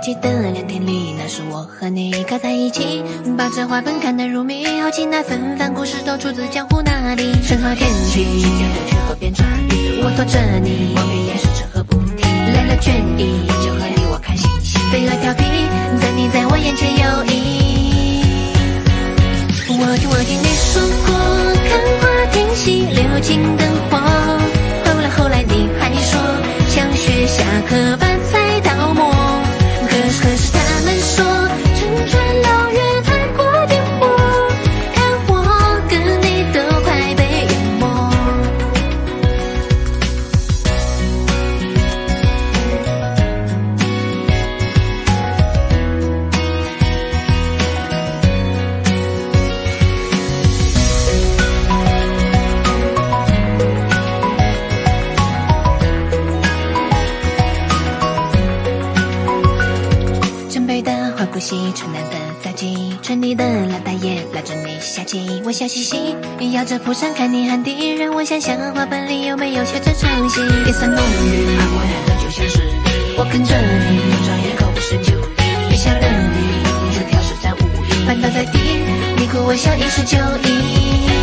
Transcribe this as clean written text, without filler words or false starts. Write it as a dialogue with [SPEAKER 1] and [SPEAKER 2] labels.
[SPEAKER 1] 记得2天里，那是我和你靠在一起，把这画本看得入迷，好奇那纷繁故事都出自江湖那里。神话天际，瞬间流去河边抓鱼，我拖着你，望遍也是成河不停。来了倦意，就和你我看星星，飞蛾调皮，你在我眼前游弋。我听你说过，看花听戏，流金灯火。后来你还说，想学下课把菜刀磨。可是他们说，乘船绕月太过颠簸，看我跟你都快被淹没。不惜城南的杂技，城里的老大爷拉着你下棋，我笑嘻嘻，摇着蒲扇看你喊敌人，我想想画本里有没有写这场戏。夜色浓郁，我爱的就像是你，我跟着你，转眼口不是酒力，月下的你，纸条是在无意，绊倒在地，你哭我笑一时就赢。